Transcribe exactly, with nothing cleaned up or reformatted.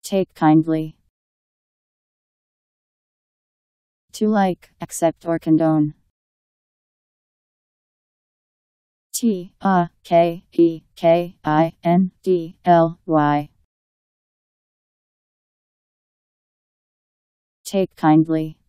Take kindly. To like, accept or condone. T A K E K I N D L Y. Take kindly.